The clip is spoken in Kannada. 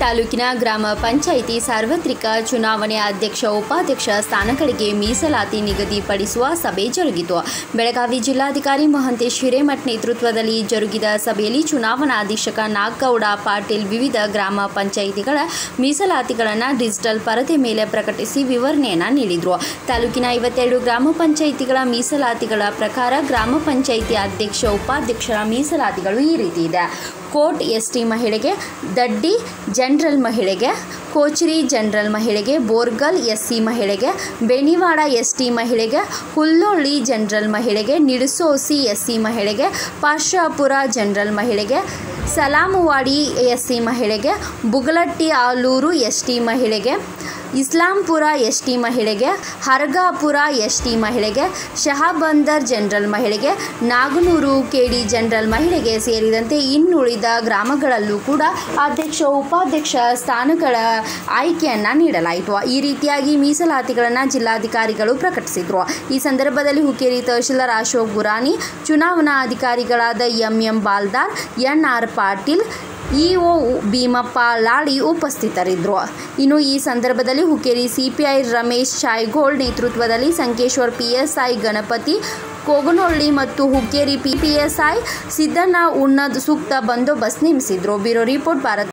ತಾಲೂಕಿನ ಗ್ರಾಮ ಪಂಚಾಯಿತಿ ಸಾರ್ವತ್ರಿಕ ಚುನಾವಣೆ ಅಧ್ಯಕ್ಷ ಉಪಾಧ್ಯಕ್ಷ ಸ್ಥಾನಗಳಿಗೆ ಮೀಸಲಾತಿ ನಿಗದಿಪಡಿಸುವ ಸಭೆ ಜರುಗಿತು. ಬೆಳಗಾವಿ ಜಿಲ್ಲಾಧಿಕಾರಿ ಮಹಂತೇಶ್ ಹಿರೇಮಠ್ ನೇತೃತ್ವದಲ್ಲಿ ಜರುಗಿದ ಸಭೆಯಲ್ಲಿ ಚುನಾವಣಾಧೀಕ್ಷಕ ನಾಗೌಡ ಪಾಟೀಲ್ ವಿವಿಧ ಗ್ರಾಮ ಪಂಚಾಯಿತಿಗಳ ಮೀಸಲಾತಿಗಳನ್ನು ಡಿಜಿಟಲ್ ಪರದೆ ಮೇಲೆ ಪ್ರಕಟಿಸಿ ವಿವರಣೆಯನ್ನು ನೀಡಿದರು. ತಾಲೂಕಿನ 52 ಗ್ರಾಮ ಪಂಚಾಯಿತಿಗಳ ಮೀಸಲಾತಿಗಳ ಪ್ರಕಾರ ಗ್ರಾಮ ಪಂಚಾಯಿತಿ ಅಧ್ಯಕ್ಷ ಉಪಾಧ್ಯಕ್ಷರ ಮೀಸಲಾತಿಗಳು ಈ ರೀತಿ ಇದೆ. ಕೋಟ್ ಎಸ್ಟಿ ಮಹಿಳೆಗೆ, ದಡ್ಡಿ ಜನರಲ್ ಮಹಿಳೆಗೆ, ಕೋಚರಿ ಜನರಲ್ ಮಹಿಳೆಗೆ, ಬೋರ್ಗಲ್ ಎಸ್ಸಿ ಮಹಿಳೆಗೆ, ಬೇನಿವಾಡ ಎಸ್ಟಿ ಮಹಿಳೆಗೆ, ಹುಲ್ಲೊಳ್ಳಿ ಜನರಲ್ ಮಹಿಳೆಗೆ, ನಿಡಸೋಸಿ ಎಸ್ಸಿ ಮಹಿಳೆಗೆ, ಪಾಶಾಪುರ ಜನರಲ್ ಮಹಿಳೆಗೆ, ಸಲಾಮವಾಡಿ ಎಸ್ಸಿ ಮಹಿಳೆಗೆ, ಬುಗಲಟ್ಟಿ ಆಲೂರು ಎಸ್ಟಿ ಮಹಿಳೆಗೆ, ಇಸ್ಲಾಂಪುರ ಎಸ್ಟಿ ಮಹಿಳೆಗೆ, ಹರಗಾಪುರ ಎಸ್ಟಿ ಮಹಿಳೆಗೆ, ಶಹಾಬಂದರ್ ಜನರಲ್ ಮಹಿಳೆಗೆ, ನಾಗನೂರು ಕೆಡಿ ಜನರಲ್ ಮಹಿಳೆಗೆ ಸೇರಿದಂತೆ ಇನ್ನುಳಿದ ಗ್ರಾಮಗಳಲ್ಲೂ ಕೂಡ ಅಧ್ಯಕ್ಷ ಉಪಾಧ್ಯಕ್ಷ ಸ್ಥಾನಗಳ ಆಯ್ಕೆಯನ್ನು ನೀಡಲಾಯಿತು. ಈ ರೀತಿಯಾಗಿ ಮೀಸಲಾತಿಗಳನ್ನು ಜಿಲ್ಲಾಧಿಕಾರಿಗಳು ಪ್ರಕಟಿಸಿದರು. ಈ ಸಂದರ್ಭದಲ್ಲಿ ಹುಕ್ಕೇರಿ ತಹಶೀಲ್ದಾರ್ ಅಶೋಕ್ ಗುರಾನಿ, ಚುನಾವಣಾ ಅಧಿಕಾರಿಗಳಾದ M Baldar, NR Patil, EO Bheemappa Lali ಉಪಸ್ಥಿತರಿದ್ದರು. ಇನ್ನು ಈ ಸಂದರ್ಭದಲ್ಲಿ ಹುಕ್ಕೇರಿ ಸಿಪಿಐ ರಮೇಶ್ ಶಾಯ್ಗೋಳ್ ನೇತೃತ್ವದಲ್ಲಿ ಸಂಕೇಶ್ವರ್ PSI ಗಣಪತಿ ಕೋಗನೊಳ್ಳಿ ಮತ್ತು ಹುಕ್ಕೇರಿ PSI ಸಿದ್ದಣ್ಣ ಉಣ್ಣದ್ ಸೂಕ್ತ ಬಂದೋಬಸ್ತ್ ನೇಮಿಸಿದ್ರು. Bureau report Bharat.